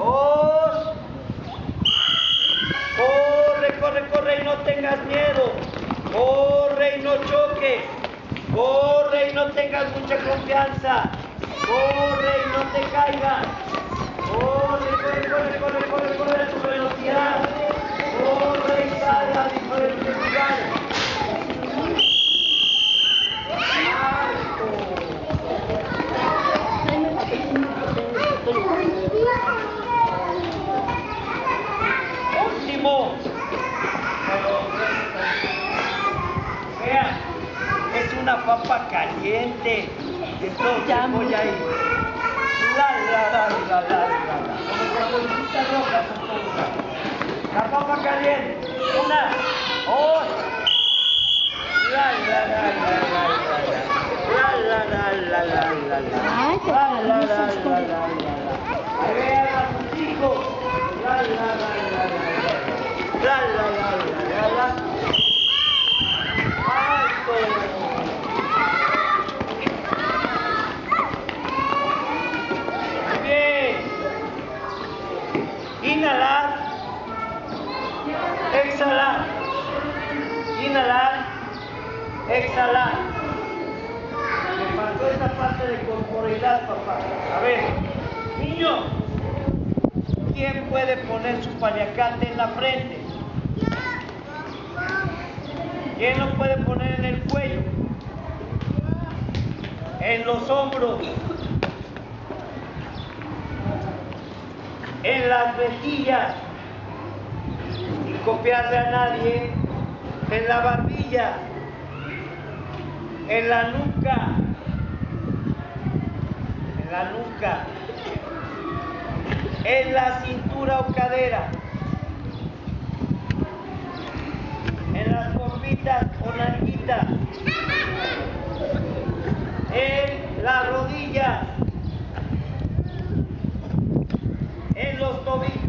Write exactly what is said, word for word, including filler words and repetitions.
Dos. Corre, corre, corre y no tengas miedo. Corre y no choques. Corre y no tengas mucha confianza. Corre y no te caigas. Corre, corre, corre, corre, corre, corre a tu velocidad. Corre y sale a diferentes lugares. Último. Vean, es una papa caliente. Entonces voy a ir. La, la, la, la, la, la, la. Como las bolsitas rojas son todas. La papa caliente. Una, dos. La, la, la, la, la, la. La, la, la, la, la, la, la. Ay, qué La, la, la, la, padrísimo. la, la, la. Ahí vean a sus hijos. La, la, la, la, la. La, la, la, la, la, la. ¡Alto! Bien. Inhalar. Exhalar. Inhalar. Exhalar. Me faltó esta parte de corporalidad, papá. A ver, niño, ¿quién puede poner su paliacate en la frente? ¿Quién lo puede poner en el cuello? En los hombros. En las mejillas. Sin copiarle a nadie. En la barbilla. En la nuca. En la nuca. En la cintura o cadera. En las pompitas o nalguitas. En las rodillas. En los tobillos.